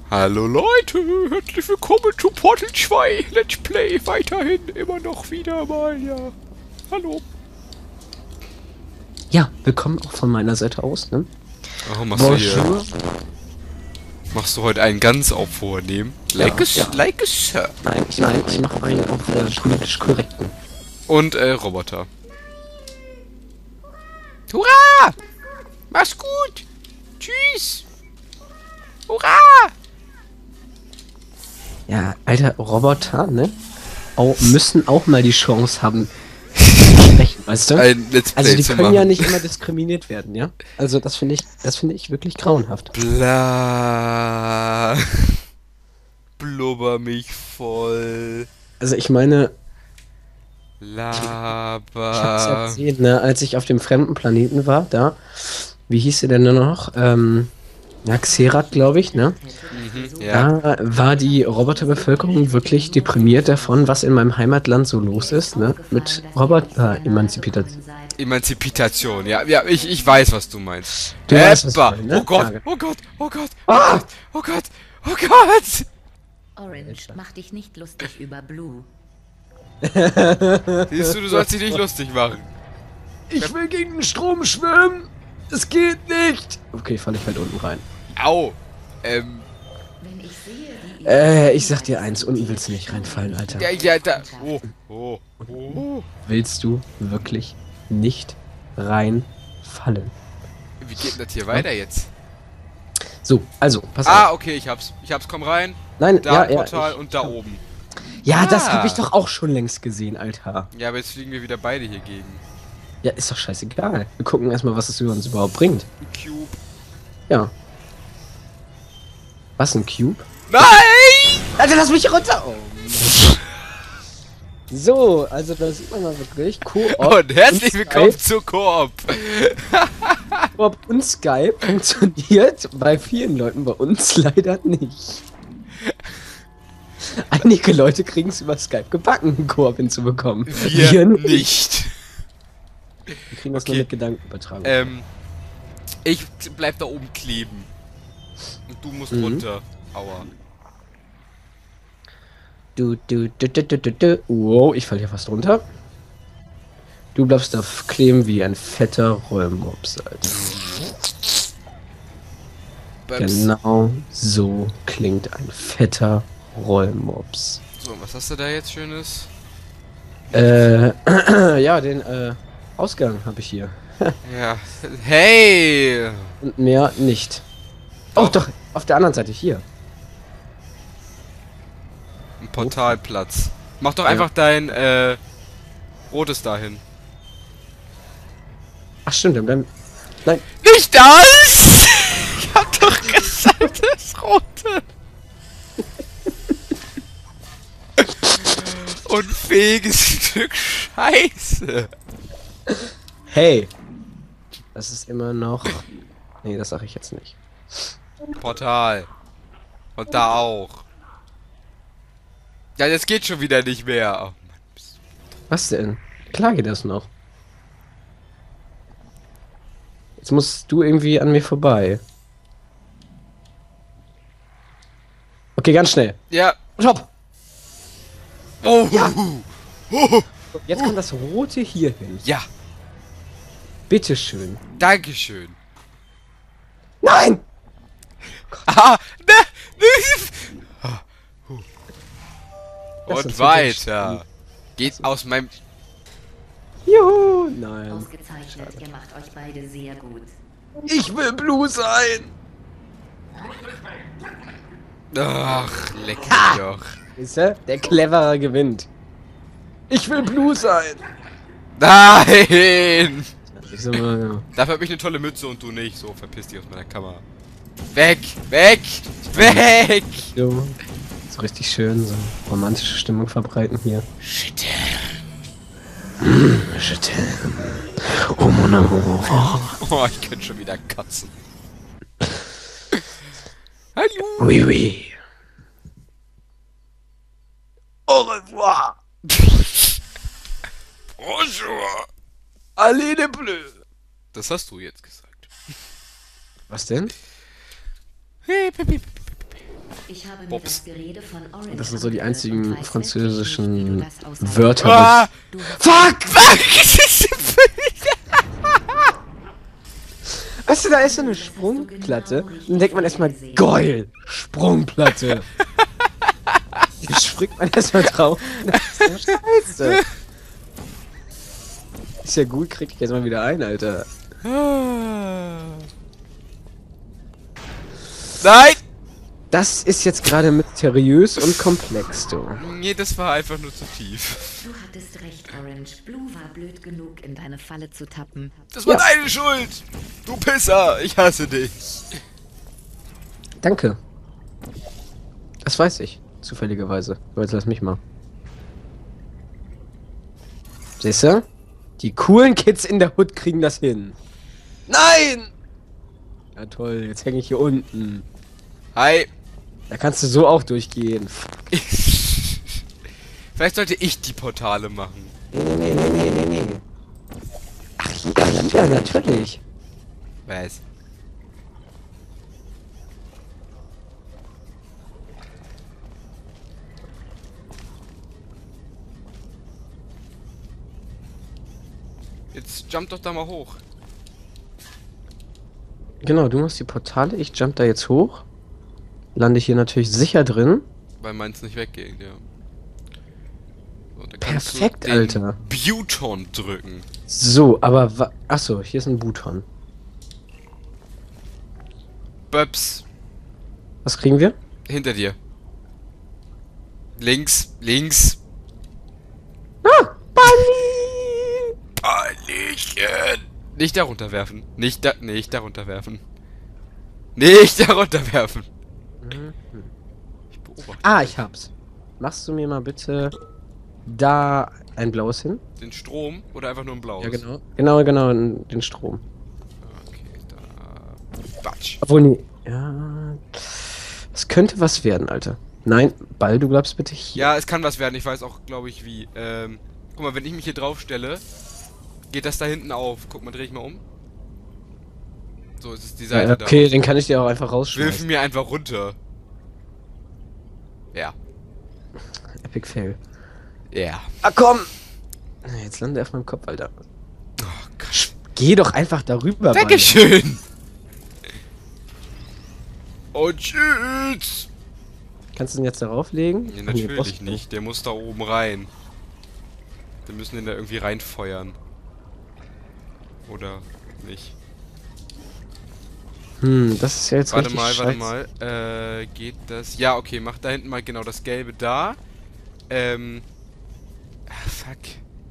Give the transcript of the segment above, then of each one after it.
Hallo Leute, herzlich willkommen zu Portal 2 Let's Play, weiterhin immer noch wieder mal, ja. Hallo. Ja, willkommen auch von meiner Seite aus, ne? Warum Bonjour. Machst du heute einen ganz auf vornehm? Like a Sir. Nein, ich mache einen auf politisch korrekten. Und Roboter. Hurra! Mach's gut! Tschüss! Hurra! Ja, alter, Roboter, ne? Müssen auch mal die Chance haben, zu sprechen, weißt du? Ein Let's Play Also die zu können machen. ja nicht immer diskriminiert werden, ja? Also das finde ich wirklich grauenhaft. Bla. Blubber mich voll. Also ich meine, Laber. ich hab's ja gesehen, ne? Als ich auf dem fremden Planeten war, da, wie hieß sie denn nur noch? Ja, Xerath, glaube ich, ne? Ja. Da war die Roboterbevölkerung wirklich deprimiert davon, was in meinem Heimatland so los ist, ne? Mit Roboter-Emanzipation. Emanzipitation, ja, ich weiß, was du meinst. Du weißt, was ich Eppa. meine, ne? Oh Gott, Ja, genau. oh Gott, oh Gott, Ah! oh Gott, oh Gott. Orange, mach dich nicht lustig über Blue. Siehst du sollst dich nicht lustig machen. Ich will gegen den Strom schwimmen! Es geht nicht! Okay, falle ich halt unten rein. Au. Wenn ich sehe, wie Ich sag dir eins, unten willst du nicht reinfallen, Alter. Ja, da. Oh. Willst du wirklich nicht reinfallen? Wie geht denn das hier weiter jetzt? So, also, pass Ah, auf. okay, ich hab's, komm rein. Nein, Da ja, Portal ich- und da oben. Ja, das Ah. habe ich doch auch schon längst gesehen, Alter. Ja, aber jetzt fliegen wir wieder beide hier gegen. Ja, ist doch scheißegal. Wir gucken erstmal, was es über uns überhaupt bringt. Cube. Ja. Was, ein Cube? Nein! Alter, lass mich runter! Oh. So, also da sieht man mal wirklich Koop Und herzlich und willkommen Skype. zu Koop. Koop und Skype funktioniert bei vielen Leuten, bei uns leider nicht. Einige Leute kriegen es über Skype gebacken, einen Koop hinzubekommen. Wir nicht. Wir kriegen das Okay. nur mit Gedankenübertragung. Ich bleib da oben kleben. Und du musst runter. Aua. Du. Wow, ich falle hier fast runter. Du bleibst da kleben wie ein fetter Rollmops, Alter. Bams. Genau so klingt ein fetter Rollmops. So, was hast du da jetzt Schönes? Ja, den Ausgang habe ich hier. Ja. Hey! Und mehr nicht. Oh, doch, auf der anderen Seite hier. Ein Portalplatz. Mach doch Ja. einfach dein, rotes dahin. Ach stimmt, dann bleiben... Nein, Nicht das! Ich hab doch gesagt, das rote. Unfähiges Stück Scheiße. hey! Das ist immer noch... Nee, das sage ich jetzt nicht. Portal. Und da auch. Ja, das geht schon wieder nicht mehr. Oh, Mann. Was denn? Klar geht das noch. Jetzt musst du irgendwie an mir vorbei. Okay, ganz schnell. Ja. Stopp! Oh. Ja. Jetzt kommt das Rote hier hin. Ja. Bitteschön. Dankeschön. Nein! Ah, ne, Das Und ist weiter. Geht aus meinem... Juhu! Nein. ausgezeichnet, ihr macht euch beide sehr gut. Ich will Blue sein! Ach, leck mich doch. Siehste? Der Cleverer gewinnt. Ich will Blue sein! Nein! Ich sag mal, ja. Dafür hab ich eine tolle Mütze und du nicht. So, verpiss dich aus meiner Kamera. Weg! Weg! Weg! So, so richtig schön, so romantische Stimmung verbreiten hier. Shit. Oh mon amour. Oh, ich könnte schon wieder kotzen. Hallo! Oui, oui. Au revoir. Bonjour! Allez les bleus. Das hast du jetzt gesagt. Was denn? Hey, pipi, pipi, pipi. habe mir Bobs. das Gerede von Orange Das sind so die angehört und einzigen weiß französischen wirklich nicht, wie du das aushalten Wörter. Ah! Du hast Fuck! Weißt du, da ist so eine Sprungplatte. Und dann denkt man erstmal, geil, Sprungplatte. Hier springt man erstmal drauf. Das ist ja scheiße. Ist ja gut, krieg ich jetzt mal wieder ein, Alter. Nein! Das ist jetzt gerade mysteriös und komplex, du. Nee, das war einfach nur zu tief. Du hattest recht, Orange. Blue war blöd genug, in deine Falle zu tappen. Das war Ja. deine Schuld! Du Pisser! Ich hasse dich! Danke. Das weiß ich, zufälligerweise. So, jetzt lass mich mal. Siehst du? Die coolen Kids in der Hood kriegen das hin. Nein! Ja toll, jetzt hänge ich hier unten. Hi! Da kannst du so auch durchgehen. Vielleicht sollte ich die Portale machen. Nee. Ach ja, natürlich. Was? Jetzt jump doch da mal hoch. Genau, du machst die Portale, ich jump da jetzt hoch. Lande ich hier natürlich sicher drin. Weil meins nicht weggeht, ja. So, da kannst Perfekt, du den Alter. Buton drücken. So, aber achso, hier ist ein Buton. Böps. Was kriegen wir? Hinter dir. Links, links. Ah, Bunny! Ballchen. Nicht darunter werfen. Nicht darunter werfen. Nicht darunter werfen. Ich beobachte Ah, ich hab's. Machst du mir mal bitte da ein blaues hin? den Strom oder einfach nur ein blaues? Ja, genau. Genau, den Strom. Okay, da. Batsch. Obwohl, nee. Ja. Es könnte was werden, Alter. Nein, Ball, du bleibst bitte hier. Ja, es kann was werden. Ich weiß auch, glaube ich, wie. Guck mal, wenn ich mich hier drauf stelle, geht das da hinten auf. Guck mal, dreh ich mal um. So, ist es die Seite da. Okay, den kann ich dir auch einfach Wirf rausschmeißen. mir einfach runter. Ja. Epic Fail. Ja. Ah, komm! Jetzt lande auf meinem Kopf, Alter. Oh Gott. Geh doch einfach darüber, Mann. Dankeschön! Und tschüss! Kannst du den jetzt darauf legen? Nee, Ach, nee, natürlich brauchst du nicht. Der muss da oben rein. Wir müssen den da irgendwie reinfeuern. Oder nicht. Das ist ja jetzt Warte richtig mal, scheiße. Geht das? Ja, okay, mach da hinten mal genau das Gelbe da. Fuck.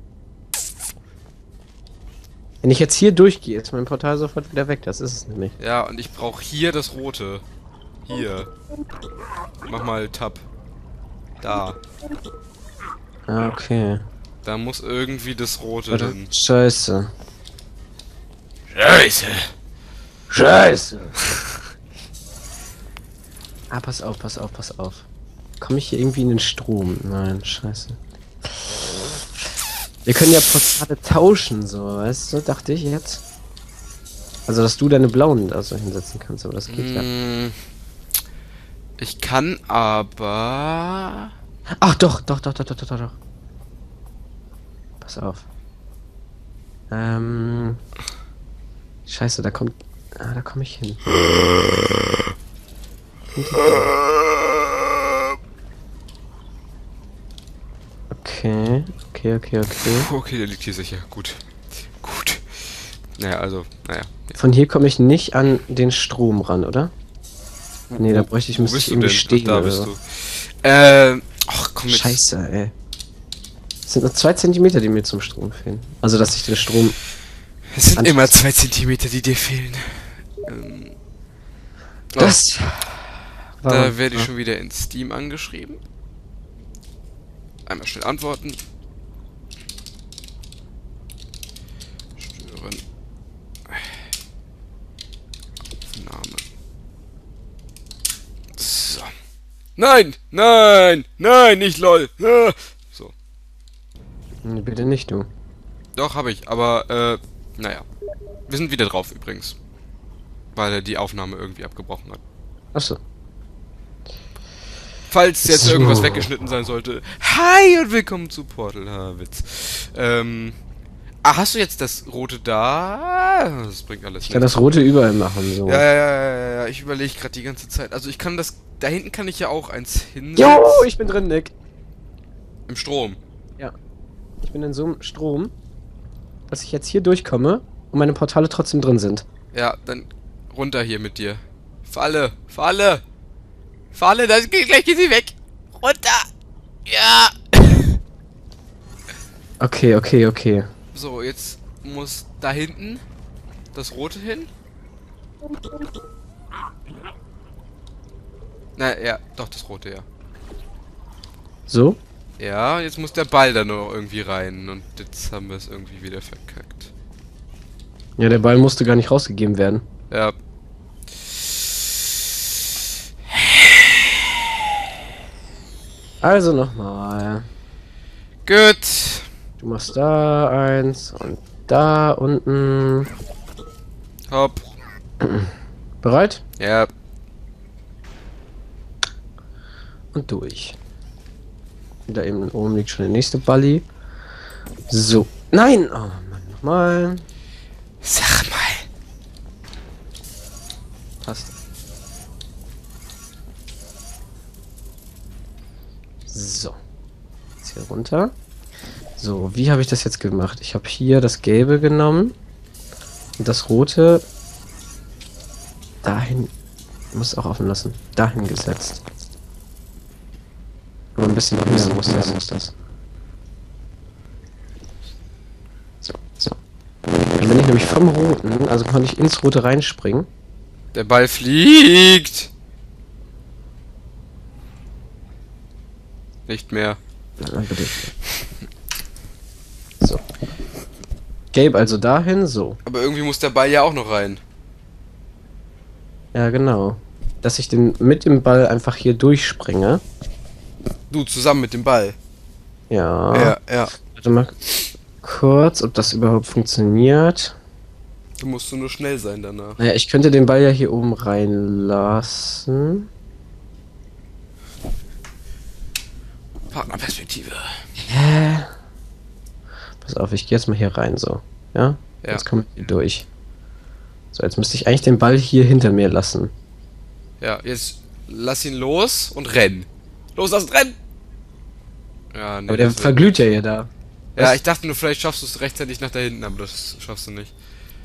Wenn ich jetzt hier durchgehe, ist mein Portal sofort wieder weg. Das ist es nämlich. Ja, und ich brauche hier das Rote. Hier. Mach mal Tab. Da. Ah, okay. Da muss irgendwie das Rote Warte. hin. Scheiße. Scheiße! Scheiße! Ah, pass auf. Komme ich hier irgendwie in den Strom? Nein, scheiße. Wir können ja Portale tauschen, so, weißt du, dachte ich jetzt. Also, dass du deine blauen da so hinsetzen kannst, aber das geht ja. Ich kann aber... Ach, doch. Pass auf. Scheiße, da komme ich hin. Okay. Okay, der liegt hier sicher. Gut. Naja, also, naja. Von hier komme ich nicht an den Strom ran, oder? Nee, da bräuchte ich, Wo müsste bist ich du irgendwie denn? stehen. Da oder bist so. du. Ach komm jetzt. Scheiße, ey. Es sind nur 2 Zentimeter, die mir zum Strom fehlen. Also, dass ich den Strom... Es sind Anschluss. immer 2 Zentimeter, die dir fehlen. Das... Da werde ich schon wieder in Steam angeschrieben. Einmal schnell antworten. Stören. Aufnahme. So. Nein, nicht lol. Ah. So. Nee, bitte nicht, du. Doch, habe ich, aber, naja. Wir sind wieder drauf übrigens. Weil er die Aufnahme irgendwie abgebrochen hat. Achso. Falls jetzt So. irgendwas weggeschnitten sein sollte. Hi und willkommen zu Portal. Witz. Hast du jetzt das rote da? Das bringt alles Ich kann das rote überall machen, so. Ja. Ich überlege gerade die ganze Zeit. Also ich kann das... Da hinten kann ich ja auch eins hinsetzen. Jo, ich bin drin, Nick. Im Strom. Ja. Ich bin in so einem Strom, dass ich jetzt hier durchkomme und meine Portale trotzdem drin sind. Ja, dann runter hier mit dir. Falle! Falle! Falle, gleich geht sie weg! Runter! Ja! Okay. So, jetzt muss da hinten das rote hin. Na, ja, doch, das rote, ja. So? Ja, jetzt muss der Ball da noch irgendwie rein. Und jetzt haben wir es irgendwie wieder verkackt. Ja, der Ball musste gar nicht rausgegeben werden. Ja. Also nochmal. Gut. Du machst da eins und da unten. Hopp. Bereit? Ja. Und durch. Da eben oben liegt schon der nächste Balli. So. Nein! Oh Mann, nochmal. Sag mal. Passt. So. Jetzt hier runter. So, wie habe ich das jetzt gemacht? Ich habe hier das Gelbe genommen. Und das Rote dahin. Muss auch offen lassen. Dahin gesetzt. Aber ein bisschen mehr muss das. So. Dann bin ich nämlich vom Roten, also konnte ich ins Rote reinspringen. Der Ball fliegt. Nicht mehr. Bitte. So. Gelb also dahin, so. Aber irgendwie muss der Ball ja auch noch rein. Ja, genau. Dass ich den mit dem Ball einfach hier durchspringe. Du zusammen mit dem Ball. Ja. Ja. Warte mal kurz, ob das überhaupt funktioniert. Du musst nur schnell sein danach. Naja, ich könnte den Ball ja hier oben reinlassen. Partnerperspektive. Hä? Pass auf, ich gehe jetzt mal hier rein, so. Ja? Ja. Jetzt komme ich hier durch. So, jetzt müsste ich eigentlich den Ball hier hinter mir lassen. Ja, jetzt lass ihn los und renn. Los, lass rennen! Ja, nee, Aber der das wird- verglüht ja hier da. Ja, Was? ich dachte nur, vielleicht schaffst du es rechtzeitig nach da hinten, aber das schaffst du nicht.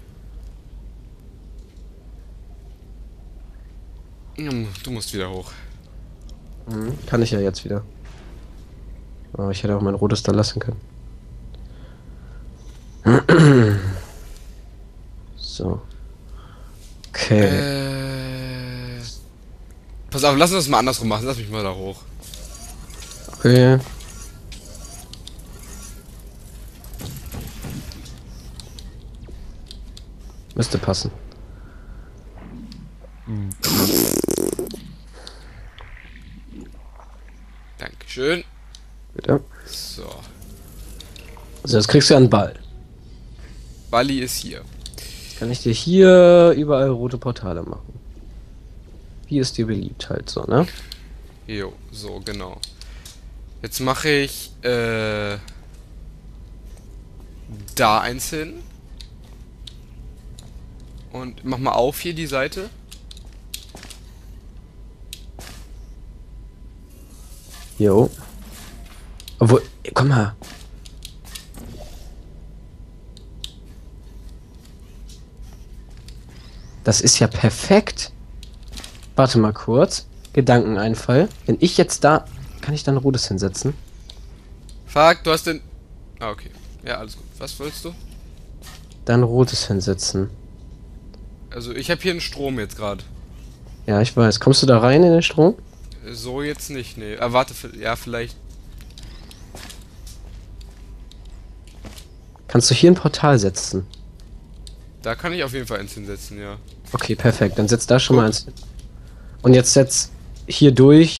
Du musst wieder hoch. Kann ich ja jetzt wieder. Aber ich hätte auch mein rotes da lassen können. So. Okay. Pass auf, lass uns das mal andersrum machen. Lass mich mal da hoch. Okay. Müsste passen. Dankeschön. Bitte. So. Also jetzt kriegst du ja einen Ball. Bali ist hier. Jetzt kann ich dir hier überall rote Portale machen. Wie es dir beliebt halt so, ne? Jo, so, genau. Jetzt mache ich, da eins hin. Und mach mal auf hier die Seite. Jo. Obwohl, komm mal. Das ist ja perfekt. Warte mal kurz. Gedankeneinfall. Wenn ich jetzt da... Kann ich da ein rotes hinsetzen? Fuck, du hast den... Ah, okay. Ja, alles gut. Was willst du? Da ein rotes hinsetzen. Also, ich habe hier einen Strom jetzt gerade. Ja, ich weiß. Kommst du da rein in den Strom? So jetzt nicht, nee. Warte, ja, vielleicht... Kannst du hier ein Portal setzen? Da kann ich auf jeden Fall eins hinsetzen, ja. Okay, perfekt. Dann setz da schon mal eins hin. Und jetzt setz hier durch